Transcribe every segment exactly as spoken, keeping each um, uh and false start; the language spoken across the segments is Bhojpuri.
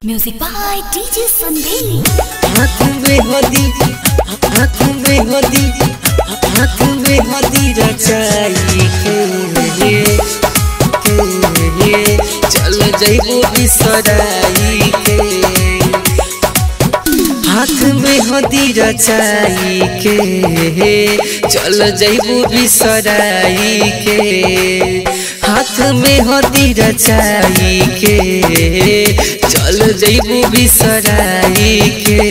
Music by DJ Sandeep. हाथ में होदी हाथ में होदी हाथ में होदी रचाई के के चल जइबो बिसराई के। हाथ में होदी रचाई के चल जइबो बिसराई के। हाथ में होदी रचाई के चल जइबो बिसराई के।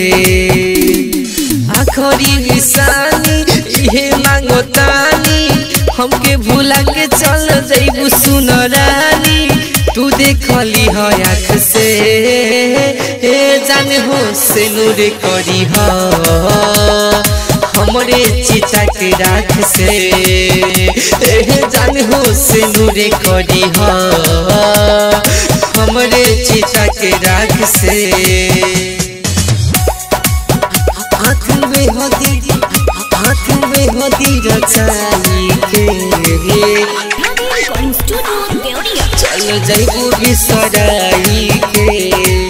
आखरी निशानी इहे मांगतानी हमके भूला के चल जइबो सुन रानी। तू देखली है आँख से ए जाने हो से नूर करी हो हमरे चिता के राख से ए जाने हो से नूर करी हो हमरे चिता के राख से। हाथ में होदी हाथ में होदी रचाई के चल जइबो बिसराई के।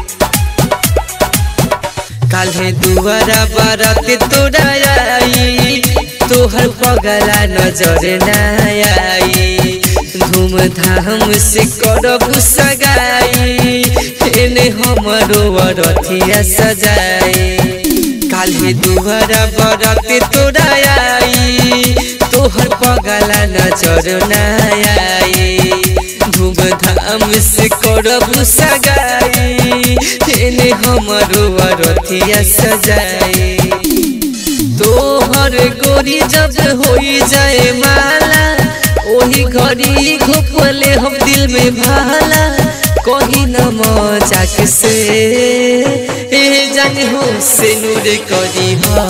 काल्हे दुआरा बारात तोरा आई तोहर पगला नजर ना आई। धूमधाम से करब सगाई एने हमरो अरथिया सजाई। काल्हे दुआरा बारात तोरा आई तोहर पगला नजर ना आई। धूमधाम से करब सगाई एने हमरो अरथिया सजाई। तोहर गोरी जब होई जाए माला ओही घड़ी घोपले हम दिल में भाला। कहीं न मजाक से ए जाने हो से नूर करी हो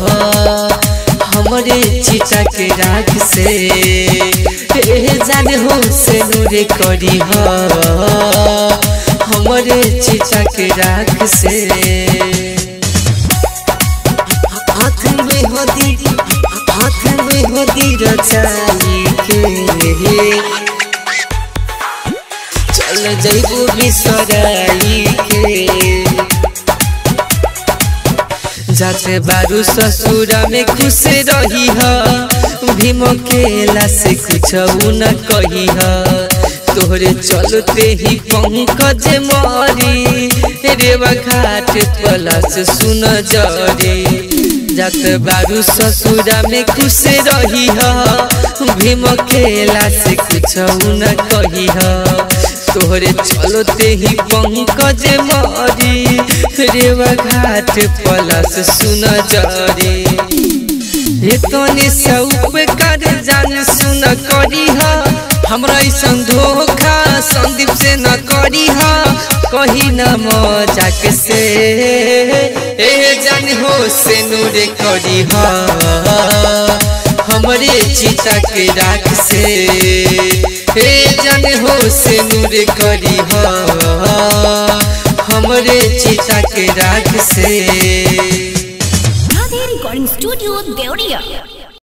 हमरे चिता के राख से ए जाने हो से नूर करी हो हमरे चिता के राख से। हाथ में होदी हाथ में होदी रचाई के चल जइबो बिसराई के। जाते बारू ससुरा में खुश रही है भीम केला से कुछ न कही है। तोहरे चलते ही पंकज मरी रेवा घाट पलास सुन जरी। जात बारू ससुरा में खुश रही है भीम केला से कुछ न कही है। तोहरे चलते ही पंकज मरी रेवा घाट पलास सुन जरी। इतने सब कर जान सुन करी है हमरा ऐसन धोखा संदीप से न करी हा। कही न मजाक से ए जान हो से नूर करी हा हमरे चिता के राख से ए जान हो से नूर करी हा हमरे चिता के राख से। Recording studio Deoria.